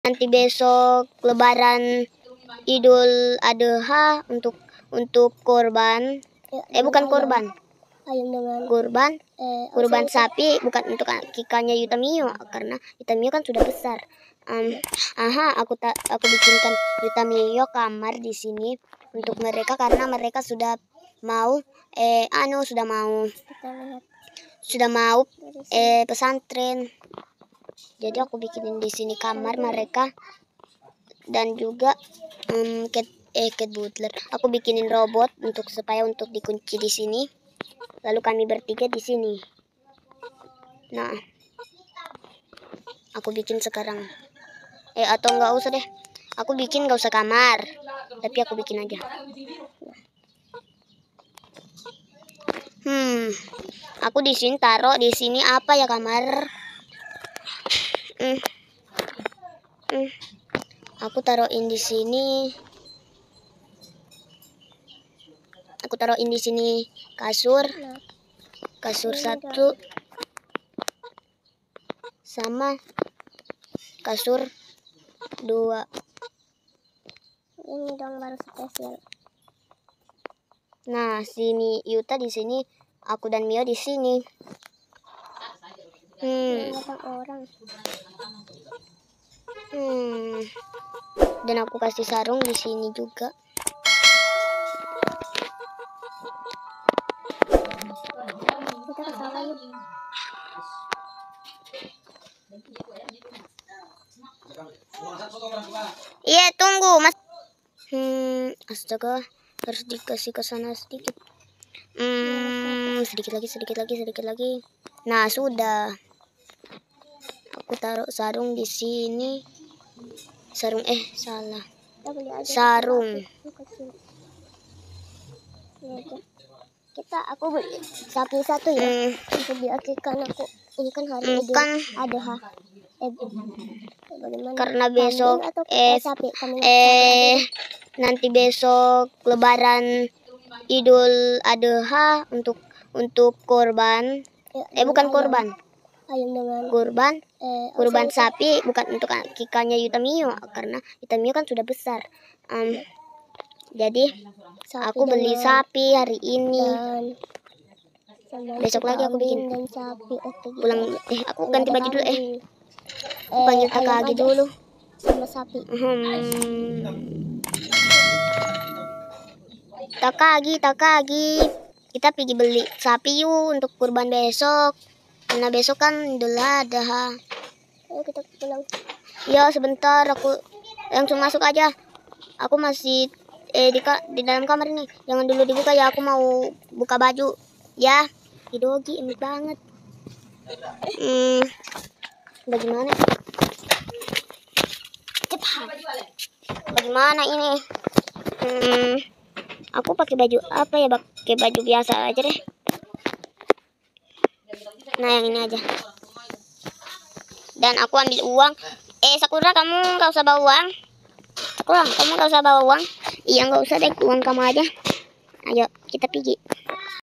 Nanti besok Lebaran Idul Adha untuk korban. Bukan korban. Ayam dengan kurban sapi, bukan untuk akikahnya Yutamio karena Yutamio kan sudah besar. Aku bikinkan Yutamio kamar di sini untuk mereka karena mereka sudah mau pesantren. Jadi aku bikinin di sini kamar mereka dan juga cat butler. Aku bikinin robot supaya dikunci di sini. Lalu kami bertiga di sini. Nah, aku bikin sekarang. Atau nggak usah deh. Aku bikin nggak usah kamar, tapi aku bikin aja. Aku di sini taruh di sini apa ya kamar? Aku taruhin di sini. Aku taruhin di sini kasur satu sama kasur 2. Ini dong baru spesial. Nah, sini Yuta di sini, aku dan Mio di sini. Orang. Dan aku kasih sarung di sini juga. Kita ke sawah yuk. Iya, tunggu, Mas. Astaga, harus dikasih ke sana sedikit. Sedikit lagi. Nah, sudah. Aku taruh sarung di sini. Salah. Sarung. Aku beli sapi satu ya. Untuk diakikahkan aku. Ini kan hari Idul Adha. Karena besok sapi, nanti besok Lebaran Idul Adha untuk korban. Bukan korban. Ayam dengan kurban sapi, bukan untuk akikahnya Yutamio karena Yutamio kan sudah besar. Jadi aku beli sapi hari ini. Besok lagi aku bikin. Pulang aku ganti baju dulu. Panggil Takagi dulu. Sama sapi. Takagi. Kita pergi beli sapi yuk untuk kurban besok. Karena besok kan Idul Adha. Ayo kita pulang. Ya sebentar, aku langsung masuk aja. Aku masih di dalam kamar ini. Jangan dulu dibuka ya, aku mau buka baju. Ya, Hidogi enak banget. Bagaimana? Bagaimana ini? Aku pakai baju apa ya? Pakai baju biasa aja deh. Nah, yang ini aja. Dan aku ambil uang. Sakura, kamu nggak usah bawa uang. Sakura, kamu nggak usah bawa uang. Iya, nggak usah deh, uang kamu aja. Ayo, kita pergi.